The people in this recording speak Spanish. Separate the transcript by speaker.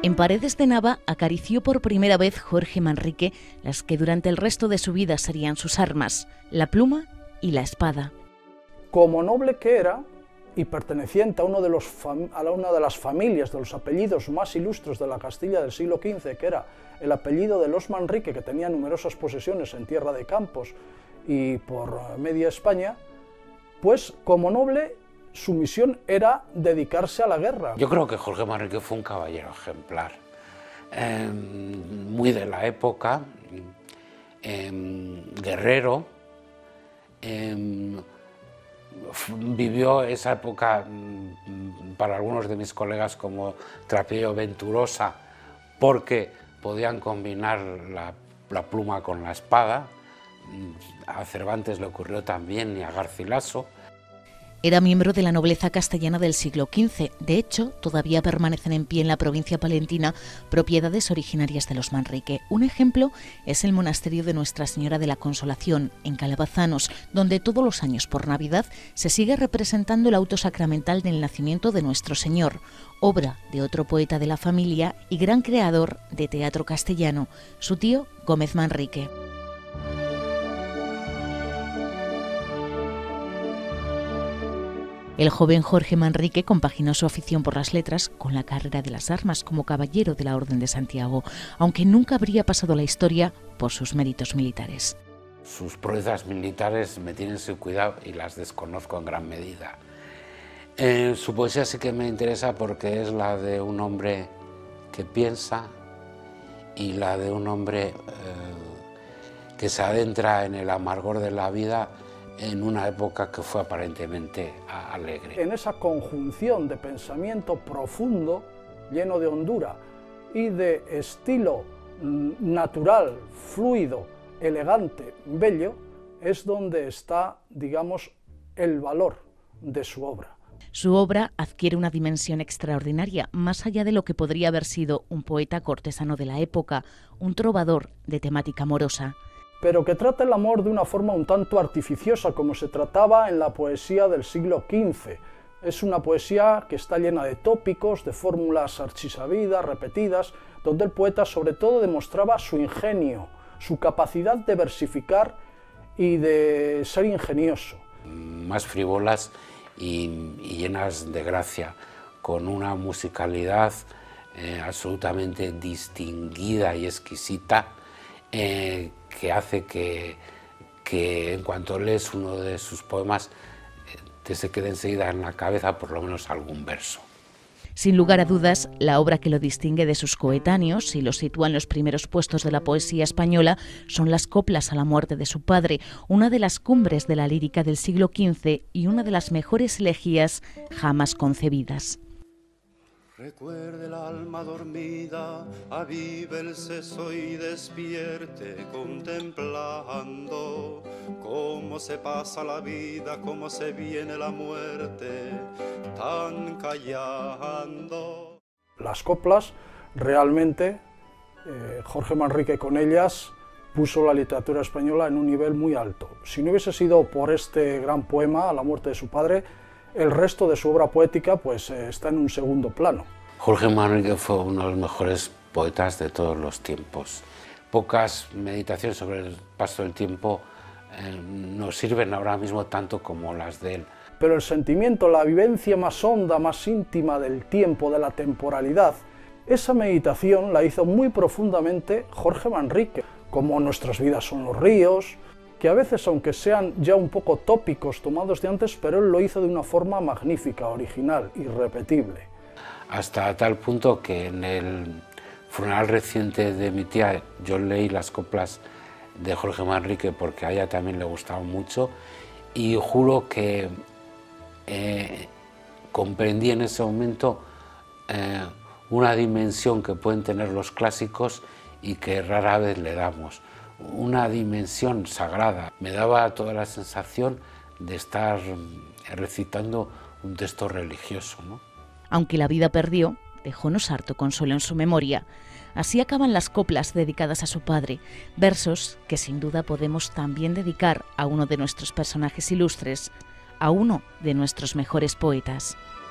Speaker 1: En Paredes de Nava acarició por primera vez Jorge Manrique las que durante el resto de su vida serían sus armas, la pluma y la espada.
Speaker 2: Como noble que era, y perteneciente a una de las familias de los apellidos más ilustres de la Castilla del siglo XV, que era el apellido de los Manrique, que tenía numerosas posesiones en Tierra de Campos y por media España, pues como noble su misión era dedicarse a la guerra.
Speaker 3: Yo creo que Jorge Manrique fue un caballero ejemplar, muy de la época, guerrero, vivió esa época para algunos de mis colegas como trapillo venturosa, porque podían combinar la pluma con la espada. A Cervantes le ocurrió también y a Garcilaso.
Speaker 1: Era miembro de la nobleza castellana del siglo XV. De hecho, todavía permanecen en pie en la provincia palentina propiedades originarias de los Manrique. Un ejemplo es el monasterio de Nuestra Señora de la Consolación, en Calabazanos, donde todos los años por Navidad se sigue representando el auto sacramental del nacimiento de Nuestro Señor, obra de otro poeta de la familia y gran creador de teatro castellano, su tío Gómez Manrique. El joven Jorge Manrique compaginó su afición por las letras con la carrera de las armas como caballero de la Orden de Santiago, aunque nunca habría pasado a la historia por sus méritos militares.
Speaker 3: Sus proezas militares me tienen sin cuidado y las desconozco en gran medida. Su poesía sí que me interesa porque es la de un hombre que piensa y la de un hombre que se adentra en el amargor de la vida en una época que fue aparentemente alegre.
Speaker 2: En esa conjunción de pensamiento profundo, lleno de hondura y de estilo natural, fluido, elegante, bello, es donde está, digamos, el valor de su obra.
Speaker 1: Su obra adquiere una dimensión extraordinaria, más allá de lo que podría haber sido un poeta cortesano de la época, un trovador de temática amorosa,
Speaker 2: pero que trata el amor de una forma un tanto artificiosa, como se trataba en la poesía del siglo XV. Es una poesía que está llena de tópicos, de fórmulas archisabidas, repetidas, donde el poeta sobre todo demostraba su ingenio, su capacidad de versificar y de ser ingenioso.
Speaker 3: Más frívolas y llenas de gracia, con una musicalidad absolutamente distinguida y exquisita, que hace que en cuanto lees uno de sus poemas te se quede enseguida en la cabeza por lo menos algún verso.
Speaker 1: Sin lugar a dudas, la obra que lo distingue de sus coetáneos y lo sitúa en los primeros puestos de la poesía española son las coplas a la muerte de su padre, una de las cumbres de la lírica del siglo XV y una de las mejores elegías jamás concebidas.
Speaker 4: Recuerde el alma dormida, avive el seso y despierte contemplando cómo se pasa la vida, cómo se viene la muerte, tan callando.
Speaker 2: Las coplas, realmente, Jorge Manrique con ellas puso la literatura española en un nivel muy alto. Si no hubiese sido por este gran poema, a la muerte de su padre, el resto de su obra poética pues está en un segundo plano.
Speaker 3: Jorge Manrique fue uno de los mejores poetas de todos los tiempos. Pocas meditaciones sobre el paso del tiempo nos sirven ahora mismo tanto como las de él.
Speaker 2: Pero el sentimiento, la vivencia más honda, más íntima del tiempo, de la temporalidad, esa meditación la hizo muy profundamente Jorge Manrique, como nuestras vidas son los ríos, que a veces, aunque sean ya un poco tópicos tomados de antes, pero él lo hizo de una forma magnífica, original, irrepetible.
Speaker 3: Hasta tal punto que en el funeral reciente de mi tía yo leí las coplas de Jorge Manrique porque a ella también le gustaban mucho y juro que comprendí en ese momento una dimensión que pueden tener los clásicos y que rara vez le damos. Una dimensión sagrada. Me daba toda la sensación de estar recitando un texto religioso, ¿no?
Speaker 1: Aunque la vida perdió, dejónos harto consuelo en su memoria. Así acaban las coplas dedicadas a su padre, versos que sin duda podemos también dedicar a uno de nuestros personajes ilustres, a uno de nuestros mejores poetas.